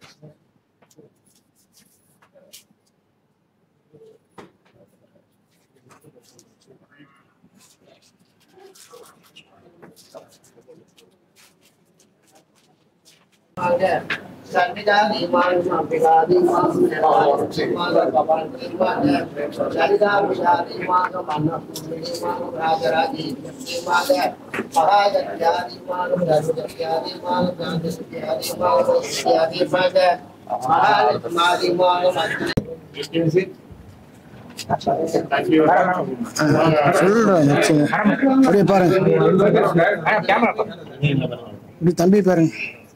தம்பி பாருங்க.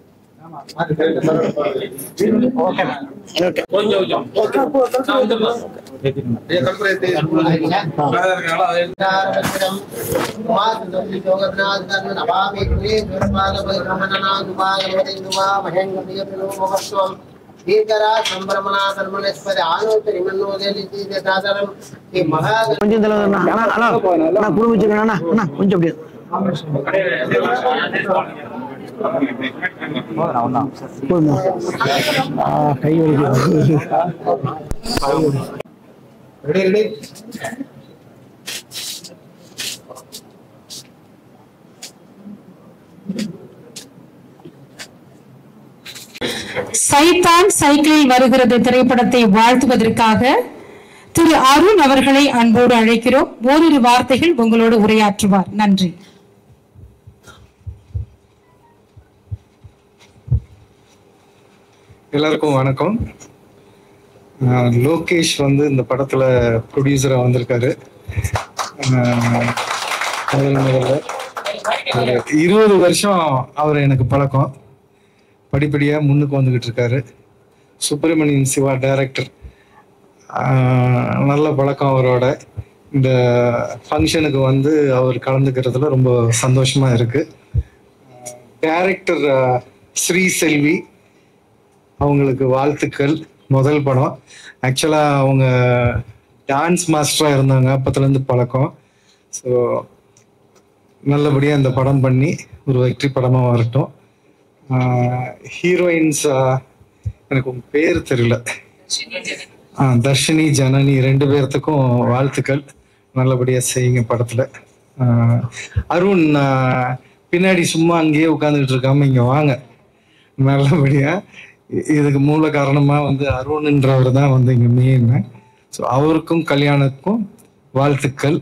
சைத்தான் சைக்கிளில் வருகிறது திரைப்படத்தை வாழ்த்துவதற்காக திரு அருண் அவர்களை அன்போடு அழைக்கிறோம். ஓரிரு வார்த்தைகள் உங்களோடு உரையாற்றுவார். நன்றி. எல்லாருக்கும் வணக்கம். லோகேஷ் வந்து இந்த படத்துல ப்ரொடியூசரா வந்திருக்காரு. முதல்ல 20 வருஷம் அவர் எனக்கு பழக்கம். படிப்படியா முன்னுக்கு வந்துகிட்டு இருக்காரு. சுப்பிரமணியன் சிவா டைரக்டர், நல்ல பழக்கம் அவரோட. இந்த ஃபங்க்ஷனுக்கு வந்து அவர் கலந்துக்கிறதுல ரொம்ப சந்தோஷமா இருக்கு. டைரக்டர் ஸ்ரீ செல்வி அவங்களுக்கு வாழ்த்துக்கள். முதல் படம். ஆக்சுவலா அவங்க டான்ஸ் மாஸ்டரா இருந்தாங்க, அப்பத்துலேருந்து பழக்கம். ஸோ நல்லபடியாக இந்த படம் பண்ணி ஒரு வெற்றி படமாக வரட்டும். ஹீரோயின்ஸ் எனக்கு உங்க பேர் தெரியல. தர்ஷினி, ஜனனி 2 பேர்த்துக்கும் வாழ்த்துக்கள். நல்லபடியாக செய்யுங்க படத்தில். அருண் பின்னாடி சும்மா அங்கேயே உட்காந்துட்டு இருக்காம இங்கே வாங்க. நல்லபடியாக இதுக்கு மூல காரணமா வந்து அருண்ன்றவர் தான் வந்து இங்க மெயின். ஸோ அவருக்கும் கல்யாணுக்கும் வாழ்த்துக்கள்.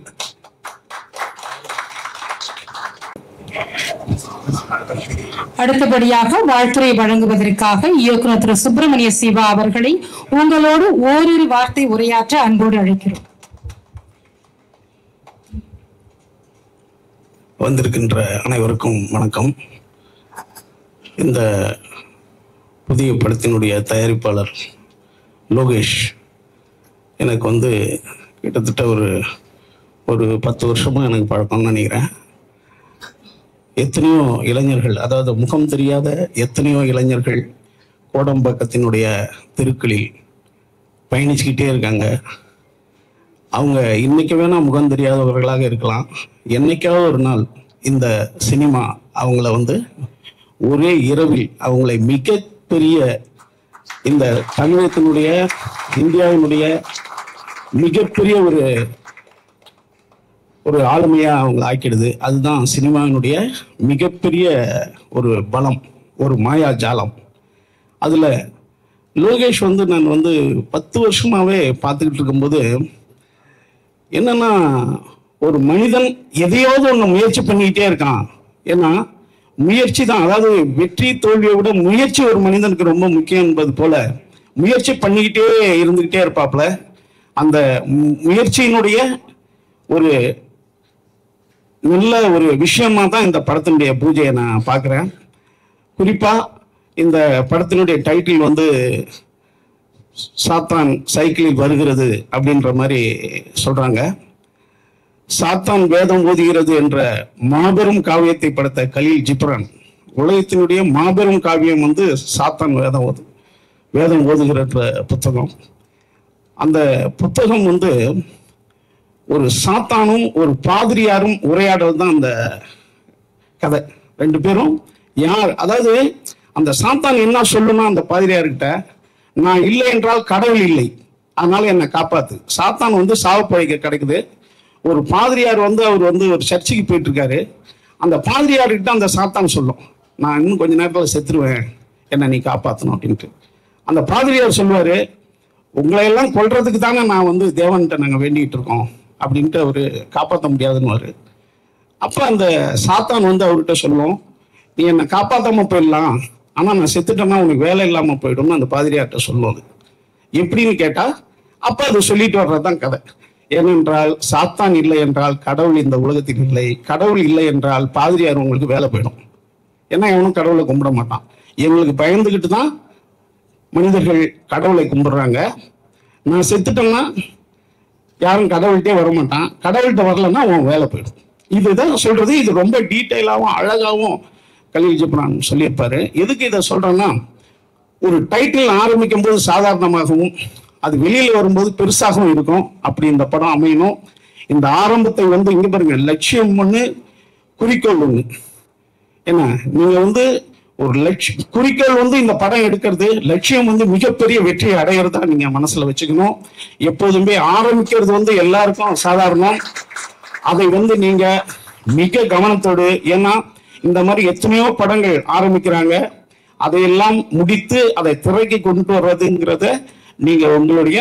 அடுத்தபடியாக வாழ்த்துறை வழங்குவதற்காக இயக்குனர் திரு சுப்பிரமணிய சிவா அவர்களை உங்களோடு ஓரிரு வார்த்தை உரையாற்ற அன்போடு அழைக்கிறோம். வந்திருக்கின்ற அனைவருக்கும் வணக்கம். இந்த புதிய படத்தினுடைய தயாரிப்பாளர் லோகேஷ் எனக்கு வந்து கிட்டத்தட்ட ஒரு 10 வருஷமா எனக்கு பழக்கம்னு நினைக்கிறேன். எத்தனையோ இளைஞர்கள், அதாவது முகம் தெரியாத எத்தனையோ இளைஞர்கள் கோடம்பாக்கத்தினுடைய தெருக்களில் பயணிச்சுக்கிட்டே இருக்காங்க. அவங்க இன்னைக்கு வேணா முகம் தெரியாதவர்களாக இருக்கலாம். என்னைக்காவது ஒரு நாள் இந்த சினிமா அவங்கள வந்து ஒரே இரவில் அவங்களை மிகப்பெரிய இந்த தமிழகத்தினுடைய இந்தியாவினுடைய மிகப்பெரிய ஒரு ஆளுமையா அவங்களை ஆக்கிடுது. அதுதான் சினிமாவினுடைய மிகப்பெரிய ஒரு பலம், ஒரு மாயா ஜாலம். அதுல லோகேஷ் வந்து நான் வந்து 10 வருஷமாவே பார்த்துக்கிட்டு இருக்கும்போது என்னன்னா, ஒரு மனிதன் எதையாவது ஒன்று முயற்சி பண்ணிக்கிட்டே இருக்கான். ஏன்னா முயற்சி தான், அதாவது வெற்றி தோல்வியை விட முயற்சி ஒரு மனிதனுக்கு ரொம்ப முக்கியம் என்பது போல முயற்சி பண்ணிக்கிட்டே இருந்துகிட்டே இருப்பாப்புல. அந்த முயற்சியினுடைய ஒரு நல்ல ஒரு விஷயமா தான் இந்த படத்தினுடைய பூஜையை நான் பார்க்குறேன். குறிப்பா இந்த படத்தினுடைய டைட்டில் வந்து சாத்தான் சைக்கிளில் வருகிறது அப்படின்ற மாதிரி சொல்றாங்க. சாத்தான் வேதம் ஓதுகிறது என்ற மாபெரும் காவியத்தை படைத்த கலீல் ஜிப்ரான், உலகத்தினுடைய மாபெரும் காவியம் வந்து சாத்தான் வேதம் ஓதுகிற புத்தகம். அந்த புத்தகம் வந்து ஒரு சாத்தானும் ஒரு பாதிரியாரும் உரையாடுறது தான் அந்த கதை. 2 பேரும் யார், அதாவது அந்த சாத்தான் என்ன சொல்லணும் அந்த பாதிரியார்கிட்ட, நான் இல்லை என்றால் கடவுள் இல்லை, அதனால என்னை காப்பாத்து. சாத்தான் வந்து சாவு பழைக்க கிடைக்குது. ஒரு பாதிரியார் வந்து அவர் வந்து ஒரு சர்ச்சுக்கு போயிட்டு இருக்காரு. அந்த பாதிரியார்கிட்ட அந்த சாத்தான் சொல்லும், நான் இன்னும் கொஞ்ச நேரத்தில் செத்துருவேன், என்ன நீ காப்பாற்றணும் அப்படின்ட்டு. அந்த பாதிரியார் சொல்லுவாரு, உங்களை எல்லாம் கொல்றதுக்கு தானே நான் வந்து தேவன்கிட்ட நாங்கள் வேண்டிகிட்டு இருக்கோம் அப்படின்ட்டு அவரு காப்பாற்ற முடியாதுன்னு. அப்போ அந்த சாத்தான் வந்து அவர்கிட்ட சொல்லுவோம், நீ என்னை காப்பாற்றாம போயிடலாம், ஆனால் நான் செத்துட்டேன்னா உனக்கு வேலை இல்லாமல் போயிடும்னு அந்த பாதிரியார்கிட்ட சொல்லுவது. எப்படின்னு கேட்டா அப்ப அது சொல்லிட்டு வர்றதுதான் கதை. ஏனென்றால் சாத்தான் இல்லை என்றால் கடவுள் இந்த உலகத்தில் இல்லை, கடவுள் இல்லை என்றால் பாதிரியார் உங்களுக்கு வேலை போயிடும். ஏன்னா எவனும் கடவுளை கும்பிட மாட்டான். எங்களுக்கு பயந்துகிட்டு தான் மனிதர்கள் கடவுளை கும்பிடுறாங்க. நான் செத்துட்டேன்னா யாரும் கடவுள்கிட்டே வரமாட்டான், கடவுள்கிட்ட வரலன்னா அவன் வேலை போயிடும். இதுதான் சொல்றது. இது ரொம்ப டீட்டெயிலாகவும் அழகாகவும் கலீல் ஜிப்ரான் சொல்லியிருப்பாரு. எதுக்கு இதை சொல்றேன்னா, ஒரு டைட்டில் ஆரம்பிக்கும் போது சாதாரணமாகவும் அது வெளியில வரும்போது பெருசாகவும் இருக்கும். அப்படி இந்த படம் அமையணும். இந்த ஆரம்பத்தை வந்து இங்க பாருங்க, லட்சியம் ஒண்ணு, குறிக்கோள் ஒண்ணு. ஏன்னா நீங்க வந்து ஒரு குறிக்கோள் வந்து இந்த படம் எடுக்கிறது, லட்சியம் வந்து மிகப்பெரிய வெற்றியை அடையிறதா நீங்க மனசுல வச்சுக்கணும். எப்போதுமே ஆரம்பிக்கிறது வந்து எல்லாருக்கும் சாதாரணம். அதை வந்து நீங்க மிக கவனத்தோடு, ஏன்னா இந்த மாதிரி எத்தனையோ படங்கள் ஆரம்பிக்கிறாங்க, அதையெல்லாம் முடித்து அதை திரைக்கு கொண்டு வர்றதுங்கிறத நீங்க உங்களுடைய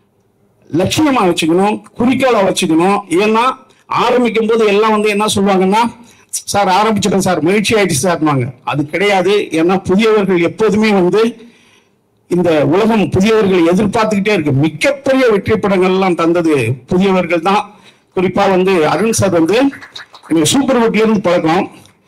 லட்சியமா வச்சுக்கணும், குறிக்கோளை வச்சுக்கணும். ஏன்னா ஆரம்பிக்கும் போது எல்லாம் வந்து என்ன சொல்லுவாங்கன்னா, சார் ஆரம்பிச்சிட்டேன் சார், மகிழ்ச்சி ஆயிடுச்சு சார்வாங்க. அது கிடையாது. ஏன்னா புதியவர்கள் எப்போதுமே வந்து இந்த உலகம் புதியவர்கள் எதிர்பார்த்துக்கிட்டே இருக்கு. மிகப்பெரிய வெற்றி படங்கள் எல்லாம் தந்தது புதியவர்கள் தான். குறிப்பா வந்து அருண் சார் வந்து சூப்பர் குட்ல இருந்து பழக்கம்.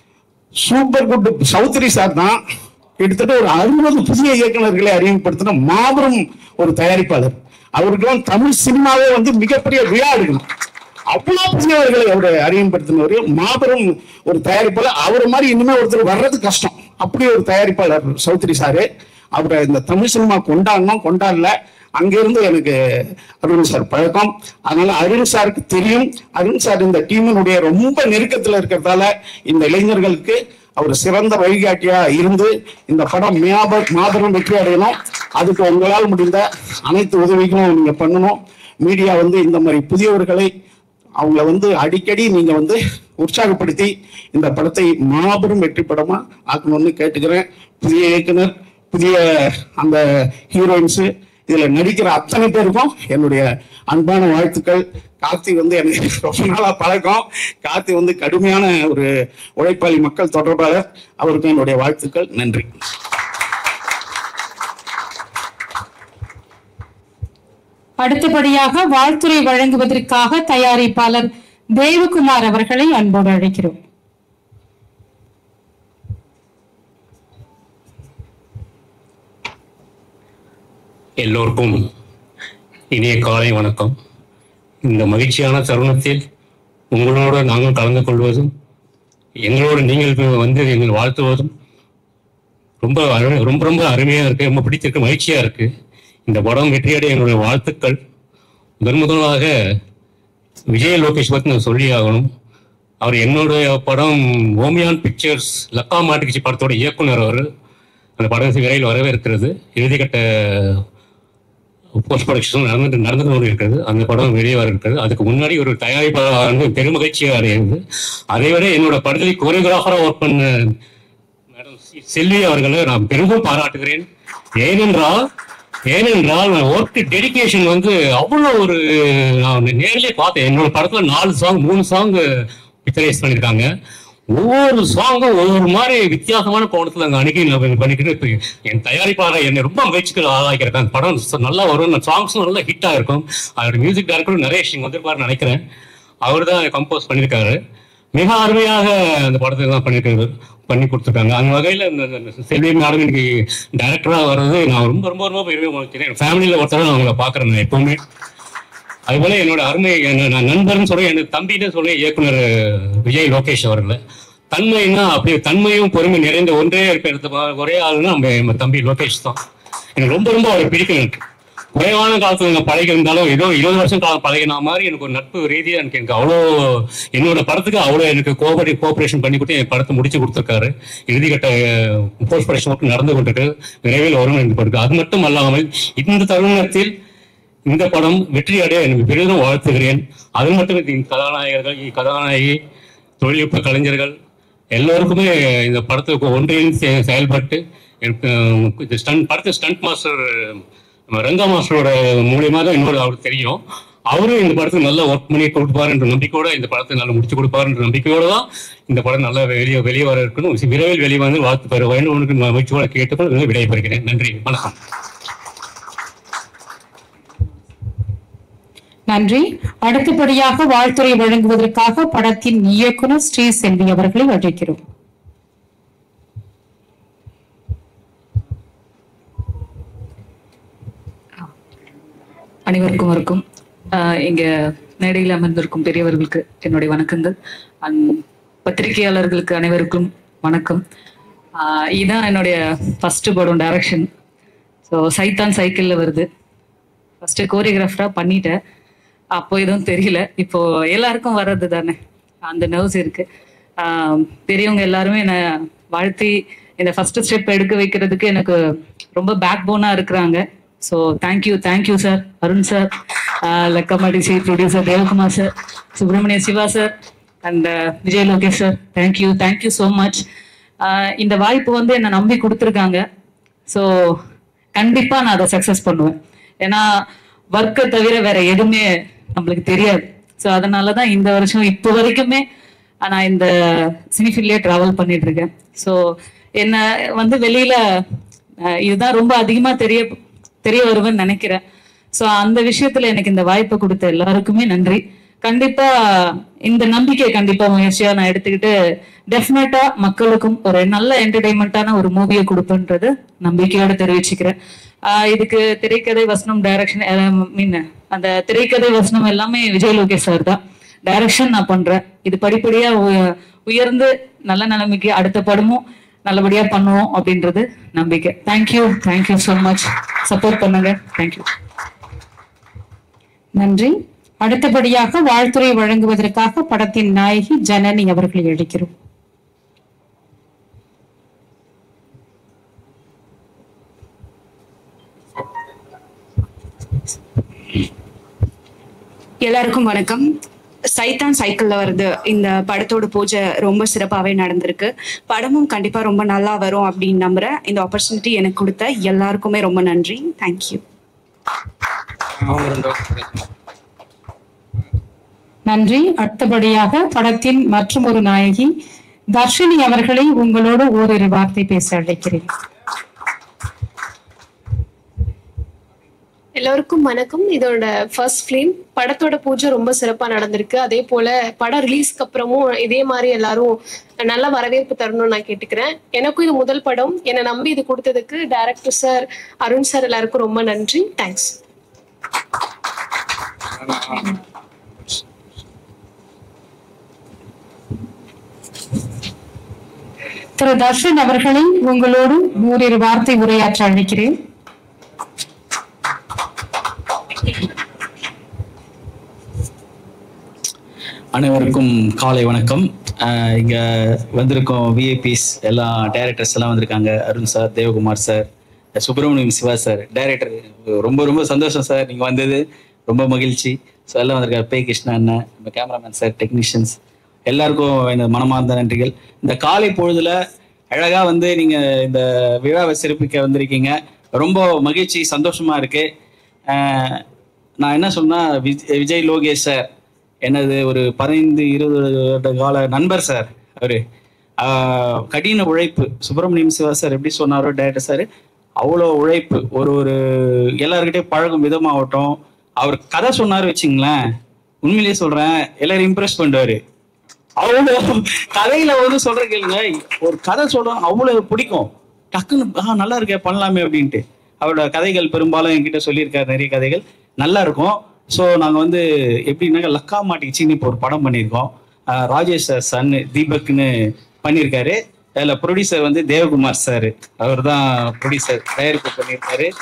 சூப்பர் குட் சௌத்ரி சார் தான் கிட்டத்தட்ட ஒரு 60 புதிய இயக்குநர்களை அறிமுகப்படுத்தின மாபெரும் ஒரு தயாரிப்பாளர். அவருக்கெல்லாம் தமிழ் சினிமாவே வந்து மிகப்பெரிய விழா எடுக்கணும். அவ்வளவு புதியவர்களை அவரை அறிமுகப்படுத்தினவர் மாபெரும் ஒரு தயாரிப்பாளர். அவர் மாதிரி இனிமே ஒருத்தர் வர்றது கஷ்டம். அப்படி ஒரு தயாரிப்பாளர் சௌத்ரி சாரு. அவரை இந்த தமிழ் சினிமா கொண்டாடல. அங்கிருந்து எனக்கு அருண் சார் பழக்கம். அதனால அருண் சாருக்கு தெரியும். அருண் சார் இந்த டீமினுடைய ரொம்ப நெருக்கத்தில் இருக்கிறதால இந்த இளைஞர்களுக்கு அவர் சிறந்த வழிகாட்டியா இருந்து இந்த படம் மாபெரும் வெற்றி அடையணும். அதுக்கு உங்களால் முடிந்த அனைத்து உதவிகளும் நீங்க பண்ணணும். மீடியா வந்து இந்த மாதிரி புதியவர்களை அவங்கள வந்து அடிக்கடி நீங்க வந்து உற்சாகப்படுத்தி இந்த படத்தை மாபெரும் வெற்றி படமா ஆக்கணும்னு கேட்டுக்கிறேன். புதிய இயக்குனர், புதிய அந்த ஹீரோயின்ஸ், இதுல நடிக்கிற அத்தனை பேருக்கும் என்னுடைய அன்பான வாழ்த்துக்கள். கார்த்தி வந்து எனக்கு ரொம்ப நாளா பழக்கம். கார்த்தி வந்து கடுமையான ஒரு உழைப்பாளி, மக்கள் தொடர்பாளர். அவருக்கு என்னுடைய வாழ்த்துக்கள். நன்றி. அடுத்தபடியாக வாழ்த்துரை வழங்குவதற்காக தயாரிப்பாளர் தேவகுமார் அவர்களை அன்போடு அழைக்கிறோம். எல்லோருக்கும் இனிய காலை வணக்கம். இந்த மகிழ்ச்சியான தருணத்தில் உங்களோடு நாங்கள் கலந்து கொள்வதும், எங்களோடு நீங்கள் வந்து எங்கள் வாழ்த்துவதும் ரொம்ப ரொம்ப அருமையாக இருக்கு. ரொம்ப பிடித்திருக்கு, மகிழ்ச்சியா இருக்கு. இந்த படம் வெற்றியடைய என்னுடைய வாழ்த்துக்கள். முதலாக விஜய் லோகேஷ் பற்றி நான் சொல்லி ஆகணும். அவர் என்னுடைய படம் ஓமியான் பிக்சர்ஸ் லக்கா மாட்டுக்கிச்சி படத்தோட இயக்குனர். அவர் அந்த படம் விரைவில் வரவே இருக்கிறது. இறுதிக்கட்ட போஸ்ட் ப்ரொடக்ஷன் நடந்து கொண்டு இருக்கிறது. அந்த படம் வெளியே வர இருக்கிறது. அதுக்கு முன்னாடி ஒரு தயாரிப்பாளர் பெருமகிழ்ச்சியாக அடைகிறது. அதை விட என்னோட படத்தில் கோரியோகிராஃபராக ஒர்க் பண்ண மேடம் செல்வி அவர்களை நான் பெரிதும் பாராட்டுகிறேன். ஏனென்றால் ஒர்க் டெடிகேஷன் வந்து அவ்வளோ ஒரு, நான் நேரிலே பார்த்தேன். என்னோட படத்துல 4 சாங் 3 சாங் பிக்சரைஸ் பண்ணியிருக்காங்க. ஒவ்வொரு சாங்கும் ஒவ்வொரு மாதிரி வித்தியாசமான கோணத்துல அங்கே அணுகி பண்ணிக்கிட்டு என் தயாரிப்பாளர் என்னை ரொம்ப முயற்சிகள் ஆளாக்கியிருக்கேன். அந்த படம் நல்லா வரும், சாங்ஸும் நல்லா ஹிட்டாக இருக்கும். அதோட மியூசிக் டைரக்டரும் நரேஷ் வந்திருப்பாருன்னு நினைக்கிறேன். அவர் தான் கம்போஸ் பண்ணியிருக்காரு. மிக அருமையாக அந்த படத்தை தான் பண்ணி கொடுத்துருக்காங்க. அந்த வகையில் இந்த செல்வி மேடம் இன்னைக்கு டைரக்டராக வர்றது நான் ரொம்ப ரொம்ப ரொம்ப பெருமை உணர்ச்சிக்கிறேன். ஃபேமிலியில் ஒருத்தர நான் அவங்களை பார்க்குறேன் நான் எப்பவுமே. அதுபோல என்னோட அருமை நான் நண்பர்னு சொல்றேன், எனக்கு தம்பின்னு சொல்றேன் இயக்குனர் விஜய் லோகேஷ் அவர்களை. தன்மைன்னா அப்படி தன்மையும் பொறுமை நிறைந்த ஒரே ஆளுன்னா நம்ம தம்பி லோகேஷ் தான். எனக்கு ரொம்ப ரொம்ப அவரை பிடிக்கும். எனக்கு குறைவான காலத்துல நாங்கள் பழகி இருந்தாலும் ஏதோ 20 வருஷம் காலம் பழகின மாதிரி எனக்கு ஒரு நட்பு ரீதியாக எனக்கு அவ்வளோ என்னோட படத்துக்கு அவ்வளோ எனக்கு கோஆபரேஷன் பண்ணி கொடுத்து என் படத்தை முடிச்சு கொடுத்துருக்காரு. இறுதிக்கட்ட போஸ்ட் ப்ரொடக்ஷன் ஒர்க் நடந்து கொண்டிருக்கு, விரைவில் வரும் என்று படுது. அது மட்டும் அல்லாமல் இந்த தருணத்தில் இந்த படம் வெற்றி அடைய எனக்கு பெரிதும் வாழ்த்துகிறேன். அது மட்டும் கதாநாயகர்கள், கதாநாயகி, தொழில்நுட்ப கலைஞர்கள் எல்லோருக்குமே இந்த படத்துக்கு ஒன்றிணைந்து செயல்பட்டு படத்தை ஸ்டண்ட் மாஸ்டர் ரங்கா மாஸ்டரோட மூலியமாக தான் இன்னொரு அவருக்கு தெரியும். அவரும் இந்த படத்துக்கு நல்லா ஒர்க் பண்ணி கொடுப்பார் என்ற நம்பிக்கையோட இந்த படத்தை நல்லா முடிச்சு கொடுப்பார் என்ற நம்பிக்கையோட தான் இந்த படம் நல்லா வெளியே வர இருக்கணும். விரைவில் வெளியே வந்து வாழ்த்து பெற வேண்டும் மகிழ்ச்சியோட கேட்டுக்கொண்டு விடைபெறுகிறேன். நன்றி, வணக்கம். நன்றி. அடுத்தபடியாக வாழ்த்துறை வழங்குவதற்காக படத்தின் இயக்குனர் ஸ்ரீ செல்வி அவர்களை அழைக்கிறோம். அனைவருக்கும் வணக்கம். இங்க மேடையில் அமர்ந்திருக்கும் பெரியவர்களுக்கு என்னுடைய வணக்கங்கள். பத்திரிகையாளர்களுக்கு அனைவருக்கும் வணக்கம். இதுதான் என்னுடைய ஃபர்ஸ்ட் படம் டைரக்ஷன். ஸோ சைத்தான் சைக்கிள்ல வருது. ஃபர்ஸ்ட் கோரியோகிராஃபரா பண்ணிட்டேன். அப்போ எதுவும் தெரியல, இப்போ எல்லாருக்கும் வர்றது தானே, அந்த நர்வ்ஸ் இருக்கு. பெரியவங்க எல்லாருமே என்னை வாழ்த்தி இந்த ஃபர்ஸ்ட் ஸ்டெப் எடுக்க வைக்கிறதுக்கு எனக்கு ரொம்ப பேக் போனா இருக்கிறாங்க. So thank you sir, Arun sir, லக்கமாடி C producer Devakumar sir, Subramaniya Siva sir and Vijay Lokesh sir, thank you so much. இந்த வாய்ப்பு வந்து என்னை நம்பி கொடுத்துருக்காங்க. ஸோ கண்டிப்பா நான் அதை சக்சஸ் பண்ணுவேன். ஏன்னா ஒர்க்கை தவிர வேற எதுவுமே நம்மளுக்கு தெரியாது. ஸோ அதனாலதான் இந்த வருஷம் இப்போ வரைக்குமே நான் இந்த சினிஃபீல்ட்லயே டிராவல் பண்ணிட்டு இருக்கேன். ஸோ என்ன வந்து வெளியில இதுதான் ரொம்ப அதிகமா தெரிய வருவேன்னு நினைக்கிறேன். ஸோ அந்த விஷயத்துல எனக்கு இந்த வாய்ப்பை கொடுத்த எல்லாருக்குமே நன்றி. கண்டிப்பா இந்த நம்பிக்கையை கண்டிப்பா முயற்சியா நான் எடுத்துக்கிட்டு டெஃபினட்டா மக்களுக்கும் ஒரு நல்ல என்டர்டைன்மெண்டான ஒரு மூவியை கொடுப்பேன்றது நம்பிக்கையோட தெரிவிச்சுக்கிறேன். இதுக்கு திரைக்கதை, வசனம், டைரக்ஷன் அந்த திரைக்கதை வசனம் எல்லாமே விஜய் லோகேஷ் சார் தான். டைரக்ஷன் நான் பண்றேன். இது படிப்படியா உயர்ந்து நல்ல நிலைமைக்கு அடுத்த படமும் நல்லபடியா பண்ணுவோம் அப்படின்றது நம்பிக்கை. Thank you so much. சப்போர்ட் பண்ணுங்க. தேங்க்யூ. நன்றி. அடுத்தபடியாக வாழ்த்துறை வழங்குவதற்காக படத்தின் நாயகி ஜனனி அவர்களை அழைக்கிறோம். எல்லாருக்கும் வணக்கம். சைத்தான் சைக்கிள்ல வருது இந்த படத்தோட பூஜை ரொம்ப சிறப்பாவே நடந்திருக்கு. படமும் கண்டிப்பா ரொம்ப நல்லா வரும் அப்படின்னு நம்புறேன். இந்த ஆப்பர்ச்சுனிட்டி எனக்கு கொடுத்த எல்லாருக்குமே ரொம்ப நன்றி. தேங்க்யூ. நன்றி. அடுத்தபடியாக படத்தின் மற்றும் ஒரு நாயகி தர்ஷினி அவர்களை உங்களோடு ஓரிரு வார்த்தை பேச அழைக்கிறேன். எல்லோருக்கும் வணக்கம். இதோட ஃபர்ஸ்ட் ஃபிலிம். படத்தோட பூஜை ரொம்ப சிறப்பா நடந்திருக்கு. அதே போல படம் ரிலீஸ்க்கு அப்புறமும் இதே மாதிரி எல்லாரும் நல்ல வரவேற்பு தரணும்னு நான் கேட்டுக்கிறேன். எனக்கும் இது முதல் படம். என்னை நம்பி இது கொடுத்ததுக்கு டைரக்டர் சார், அருண் சார் எல்லாருக்கும் ரொம்ப நன்றி. தேங்க்ஸ். திரு தர்ஷன் அவர்களை உங்களோடு ஓரிரு வார்த்தை உரையாற்ற அழைக்கிறேன். அனைவருக்கும் காலை வணக்கம். இங்க வந்திருக்கோம் விஐபிஸ் எல்லாம், டைரக்டர்ஸ் எல்லாம் வந்திருக்காங்க. Arun sir, Devakumar sir, Subramaniam Siva sir, director. ரொம்ப ரொம்ப சந்தோஷம் சார் நீங்க வந்தது, ரொம்ப மகிழ்ச்சி. ஸோ எல்லாம் வந்திருக்காரு. பே கிருஷ்ணா அண்ணன், நம்ம கேமராமேன் சார், டெக்னீஷியன்ஸ் எல்லாருக்கும் எனது மனமார்ந்த நன்றிகள். இந்த காலை பொழுதுல அழகா வந்து நீங்க இந்த விழாவை சிறப்பிக்க வந்திருக்கீங்க. ரொம்ப மகிழ்ச்சி, சந்தோஷமா இருக்கு. நான் என்ன சொன்னா, விஜய் லோகேஷ் சார் எனது ஒரு 15-20 வருட கால நண்பர் சார். அவரு கடின உழைப்பு. சுப்பிரமணியம் சிவா சார் எப்படி சொன்னாரோ டைரக்டர் சார், அவ்வளோ உழைப்பு. ஒரு எல்லாருக்கிட்டையும் பழகும் விதமாகட்டும். அவர் கதை சொன்னாரு வச்சுங்களேன், உண்மையிலேயே சொல்றேன், எல்லாரும் இம்ப்ரெஸ் பண்ணுவாரு. அவ்வளோ கதையில வந்து சொல்ற கேளுங்க, ஒரு கதை சொல்றோம் அவ்வளவு பிடிக்கும். டக்குன்னு நல்லா இருக்கே பண்ணலாமே அப்படின்ட்டு. அவரோட கதைகள் பெரும்பாலும் என்கிட்ட சொல்லியிருக்காரு, நிறைய கதைகள் நல்லா இருக்கும். ஸோ நாங்கள் வந்து எப்படின்னாக்க லக்கா மாட்டிக்கிச்சின்னு இப்போ ஒரு படம் பண்ணியிருக்கோம். ராஜேஷ் சார் சன் தீபக்னு பண்ணியிருக்காரு. அதில் ப்ரொடியூசர் வந்து தேவகுமார் சார், அவர் தான் ப்ரொடியூசர், தயாரிப்பு பண்ணியிருக்காரு.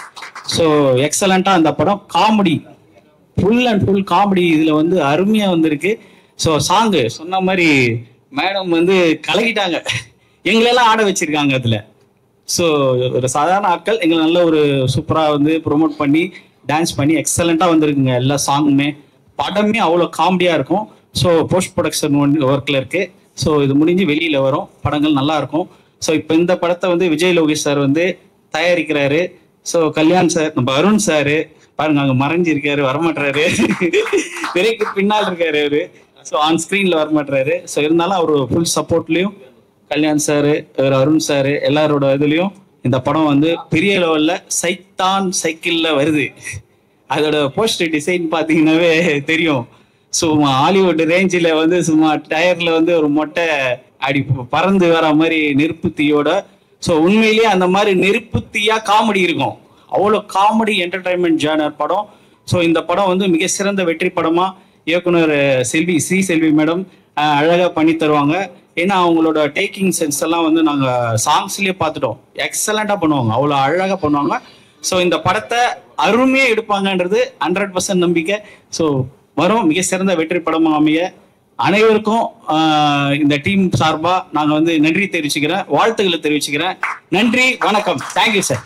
ஸோ எக்ஸலண்ட்டாக அந்த படம் comedy full and full comedy இதில் வந்து அருமையாக வந்திருக்கு. ஸோ சாங்கு சொன்ன மாதிரி மேடம் வந்து கலக்கிட்டாங்க, எங்களெல்லாம் ஆட வச்சிருக்காங்க அதில். ஸோ ஒரு சாதாரண ஆட்கள் எங்களை நல்ல ஒரு சூப்பராக வந்து ப்ரொமோட் பண்ணி டான்ஸ் பண்ணி எக்ஸலண்ட்டாக வந்திருக்குங்க எல்லா சாங்குமே. படமே அவ்வளோ காமெடியாக இருக்கும். ஸோ போஸ்ட் ப்ரொடக்ஷன் ஒர்க்கில் இருக்குது. ஸோ இது முடிஞ்சு வெளியில் வரும், படங்கள் நல்லா இருக்கும். ஸோ இப்போ இந்த படத்தை வந்து விஜய் லோகேஷ் சார் வந்து தயாரிக்கிறாரு. ஸோ கல்யாண் சார், நம்ம அருண் சார் பாருங்க அங்கே மறைஞ்சிருக்காரு, வரமாட்டுறாரு, திரைக்கு பின்னால் இருக்காரு அவரு. ஸோ ஆன் ஸ்க்ரீனில் வரமாட்டுறாரு. ஸோ இருந்தாலும் அவர் ஃபுல் சப்போர்ட்லேயும் கல்யாண் சாரு, அருண் சாரு எல்லாரோட இதுலேயும் இந்த படம் வந்து பெரிய லெவலில் சைத்தான் சைக்கிளில் வருது. அதோட போஸ்டர் டிசைன் பார்த்தீங்கன்னாவே தெரியும். சும்மா ஹாலிவுட் ரேஞ்சில் வந்து சும்மா டயரில் வந்து ஒரு மொட்டை அடி பறந்து வர மாதிரி நெருப்பு தீயோட. ஸோ உண்மையிலேயே அந்த மாதிரி நெருப்பு தீயா காமெடி இருக்கும். அவ்வளோ காமெடி என்டர்டைன்மெண்ட் ஜானர் படம். ஸோ இந்த படம் வந்து மிக சிறந்த வெற்றி படமாக இயக்குனர் ஸ்ரீ செல்வி மேடம் அழகாக பண்ணி தருவாங்க. ஏன்னா அவங்களோட டேக்கிங் சென்ஸ் எல்லாம் வந்து நாங்கள் சாங்ஸ்லேயே பார்த்துட்டோம். எக்ஸலண்ட்டாக பண்ணுவாங்க, அவ்வளோ அழகாக பண்ணுவாங்க. ஸோ இந்த படத்தை அருமையாக எடுப்பாங்கன்றது 100% நம்பிக்கை. ஸோ வரும் மிக சிறந்த வெற்றி படமாக அமைய அனைவருக்கும் இந்த டீம் சார்பாக நாங்கள் வந்து நன்றி தெரிவிச்சுக்கிறேன், வாழ்த்துக்களை தெரிவிச்சுக்கிறேன். நன்றி, வணக்கம். Thank you sir.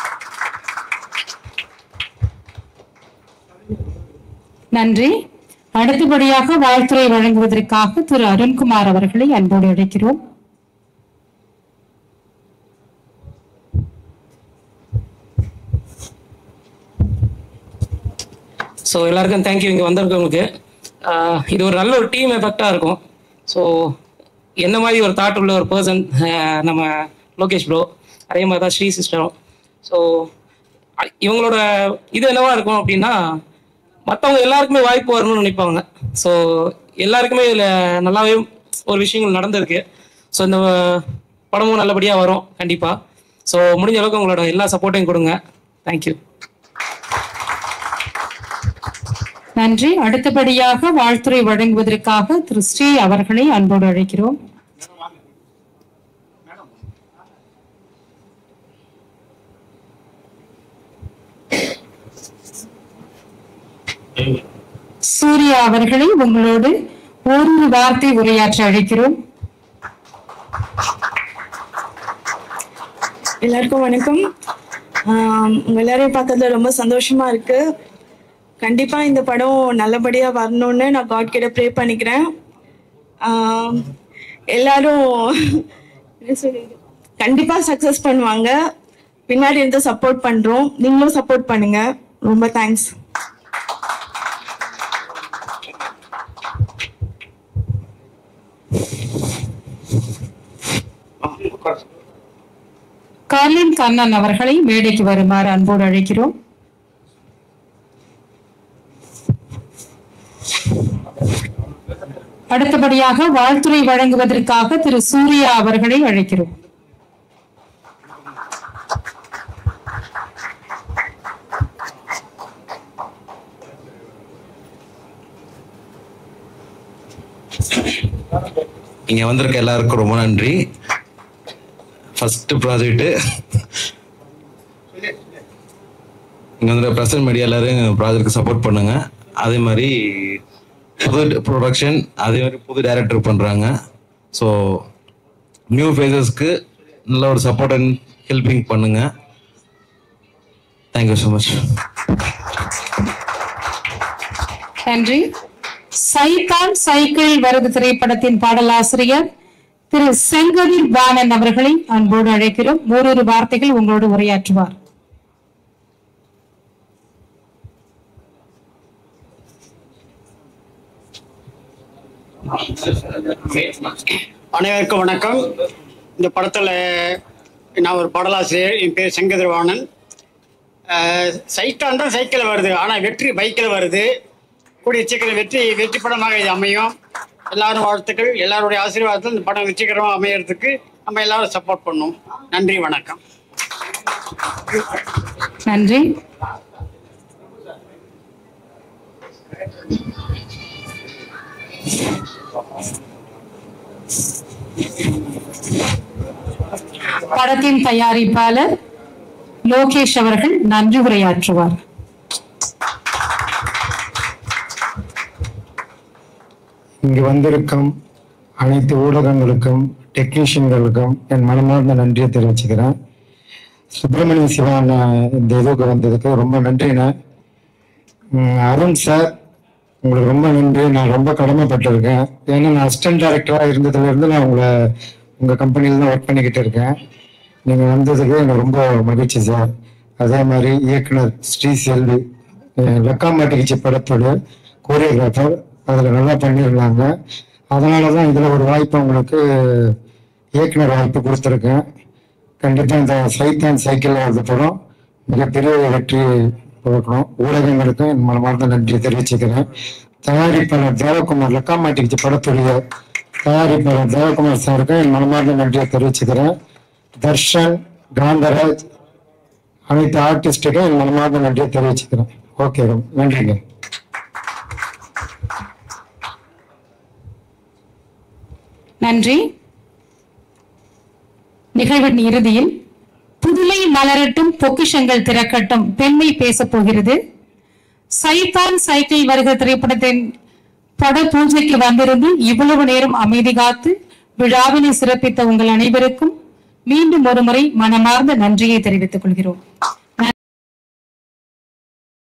நன்றி. அடுத்தபடியாக வாழ்த்துறை வழங்குவதற்காக திரு அருண்குமார் அவர்களை அன்போடு அழைக்கிறோம். ஸோ எல்லாருக்கும் தேங்க்யூ. இங்கே வந்திருக்கவங்களுக்கு இது ஒரு நல்ல ஒரு டீம் எஃபெக்டாக இருக்கும். ஸோ என்ன மாதிரி ஒரு தாட் உள்ள ஒரு பர்சன் நம்ம லோகேஷ் ப்ரோ, அதே மாதிரி தான் ஸ்ரீ சிஸ்டரும். ஸோ இவங்களோட இது என்னவா இருக்கும் அப்படின்னா, மற்றவங்க எல்லாருக்குமே வாய்ப்பு வரணும்னு நினைப்பாங்க. ஸோ எல்லாருக்குமே இதில் நல்லாவே ஒரு விஷயங்கள் நடந்திருக்கு. ஸோ இந்த படமும் நல்லபடியாக வரும் கண்டிப்பாக. ஸோ முடிஞ்ச அளவுக்கு உங்களோட எல்லா சப்போர்ட்டையும் கொடுங்க. தேங்க்யூ. நன்றி. அடுத்தபடியாக வாழ்த்துறை வழங்குவதற்காக திரு ஸ்ரீ அவர்களை அன்போடு அழைக்கிறோம். சூர்யா அவர்களை உங்களோடு ஒரு வார்த்தை உரையாற்ற அழைக்கிறோம். எல்லாருக்கும் வணக்கம். உங்க எல்லாரையும் பார்த்ததுல ரொம்ப சந்தோஷமா இருக்கு. கண்டிப்பா இந்த படம் நல்லபடியா வரணும்னு நான் காட் கிட்ட ப்ரே பண்ணிக்கிறேன். எல்லாரும் கண்டிப்பா சக்சஸ் பண்ணுவாங்க. பின்னாடி இருந்து சப்போர்ட் பண்றோம், நீங்களும் சப்போர்ட் பண்ணுங்க. ரொம்ப தேங்க்ஸ். கார்லின் கண்ணன் அவர்களை மேடைக்கு வருமாறு அன்போடு அழைக்கிறோம். அடுத்தபடியாக வாழ்த்துறை வழங்குவதற்காக திரு சூர்யா அவர்களை அழைக்கிறோம். இங்க வந்திருக்க எல்லாருக்கும் ரொம்ப நன்றி. ஃபர்ஸ்ட் ப்ராஜெக்ட் இங்க வந்து பிரசன்ட் மீடியா எல்லாரும் ப்ராஜெக்ட் சப்போர்ட் பண்ணுங்க. அதே மாதிரி புது ப்ரொடக்ஷன், அதே மாதிரி புது டைரக்டர் பண்றாங்க. ஸோ நியூ ஃபேஸஸ்க்கு நல்ல ஒரு சப்போர்ட் அண்ட் ஹெல்பிங் பண்ணுங்க. Thank you so much. நன்றி. சைத்தான் சைக்கிள் வருது திரைப்படத்தின் பாடலாசிரியர் திரு செங்கதிர் பானன் அவர்களை அன்போடு அழைக்கிறோம். ஓரிரு வார்த்தைகள் உங்களோடு உரையாற்றுவார். அனைவருக்கும் வணக்கம். இந்த படத்தில் நான் ஒரு பாடலாசிரியர். என் பேர் செங்கதிர்வாணன். சைத்தான் தான் சைக்கிள் வருது, ஆனால் வெற்றி பைக்கில் வருது. கூடிய சீக்கிரம் வெற்றி படமாக இது அமையும். எல்லாரும் வாழ்த்துக்கள். எல்லாருடைய ஆசீர்வாதத்தில் இந்த படம் வெற்றிகரமாக அமையறதுக்கு நம்ம எல்லாரும் சப்போர்ட் பண்ணோம். நன்றி, வணக்கம். நன்றி. படத்தின் தயாரிப்பாளர் லோகேஷ் அவர்கள் நன்றி உரையாற்றுவார். இங்கு வந்திருக்கும் அனைத்து ஊடகங்களுக்கும் டெக்னீஷியன்களுக்கும் என் மனமார்ந்த நன்றியை தெரிவிச்சுக்கிறேன். சுப்பிரமணிய சிவா இந்த இதுக்கு வந்ததுக்கு ரொம்ப நன்றிண்ணே. அருண் சார் உங்களுக்கு ரொம்ப நன்றி. நான் ரொம்ப கடமைப்பட்டிருக்கேன். ஏன்னா நான் அசிஸ்டன்ட் டைரக்டராக இருந்ததுலேருந்து நான் உங்கள் கம்பெனியில் தான் ஒர்க் பண்ணிக்கிட்டு இருக்கேன். நீங்கள் வந்ததுக்கு எனக்கு ரொம்ப மகிழ்ச்சி சார். அதே மாதிரி இயக்குனர் ஸ்ரீ செல்வி லக்காமாட்டிகிச்சி படத்தோட கோரியோகிராஃபர் அதில் நல்லா பண்ணியிருந்தாங்க. அதனால தான் இதில் ஒரு வாய்ப்பு உங்களுக்கு இயக்குனர் வாய்ப்பு கொடுத்துருக்கேன். கண்டிப்பாக இந்த சைத்தான் சைக்கிள் வர்றது படம் மிகப்பெரிய வெற்றி கொடுக்கணும். ஊடகங்களுக்கு என் மனமார்ந்த நன்றி தெரிவிச்சுக்கிறேன். தயாரிப்பாளர் தேவகுமார் லக்காமாட்டிகிச்சி படத்துடைய தயாரிப்பாளர் தேவகுமார் சாருக்கு என் மனமார்ந்த நன்றியை தெரிவிச்சுக்கிறேன். தர்ஷன், காந்தராஜ், அனைத்து ஆர்டிஸ்டுக்கும் என் மனமார்ந்த நன்றியை தெரிவிச்சுக்கிறேன். ஓகே, நன்றிங்க. நன்றி. நிகழ்வின் இறுதியில் புதுமை மலரட்டும் பொக்கிஷங்கள் திறக்கட்டும் பெண்மை பேசப் போகிறது. சைத்தான் சைக்கிள் வருகிற திரைப்படத்தின் பட பூஜைக்கு வந்திருந்து இவ்வளவு நேரம் அமைதி காத்து விழாவினை சிறப்பித்த உங்கள் அனைவருக்கும் மீண்டும் ஒருமுறை மனமார்ந்த நன்றியை தெரிவித்துக் கொள்கிறோம்.